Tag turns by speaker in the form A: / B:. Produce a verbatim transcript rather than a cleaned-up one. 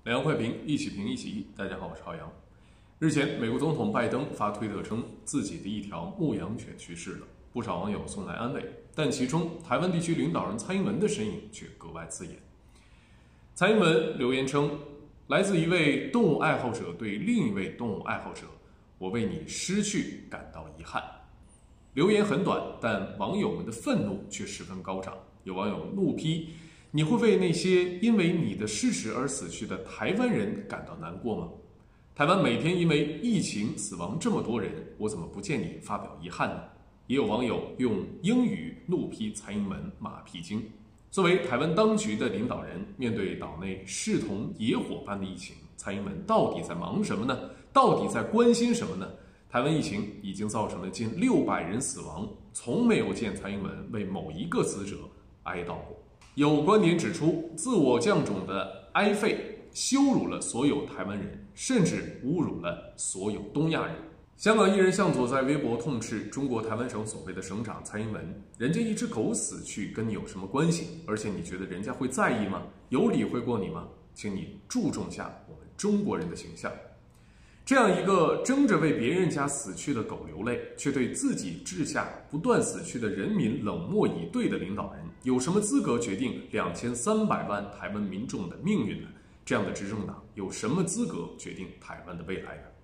A: 两岸快评，一起评一起议。大家好，我是浩洋。日前，美国总统拜登发推特称，自己的一条牧羊犬去世了，不少网友送来安慰，但其中台湾地区领导人蔡英文的身影却格外刺眼。蔡英文留言称，来自一位动物爱好者对另一位动物爱好者，我为你失去感到遗憾。留言很短，但网友们的愤怒却十分高涨。有网友怒批，你会为那些因为你的事实而死去的台湾人感到难过吗？台湾每天因为疫情死亡这么多人，我怎么不见你发表遗憾呢？也有网友用英语怒批蔡英文马屁精。作为台湾当局的领导人，面对岛内视同野火般的疫情，蔡英文到底在忙什么呢？到底在关心什么呢？台湾疫情已经造成了近六百人死亡，从没有见蔡英文为某一个死者哀悼过。有观点指出，自我降种的哀吠羞辱了所有台湾人，甚至侮辱了所有东亚人。香港艺人向佐在微博痛斥中国台湾省所谓的省长蔡英文，人家一只狗死去跟你有什么关系？而且你觉得人家会在意吗？有理会过你吗？请你注重下我们中国人的形象。这样一个争着为别人家死去的狗流泪，却对自己治下不断死去的人民冷漠以对的领导人，有什么资格决定两千三百万台湾民众的命运呢？这样的执政党有什么资格决定台湾的未来呢？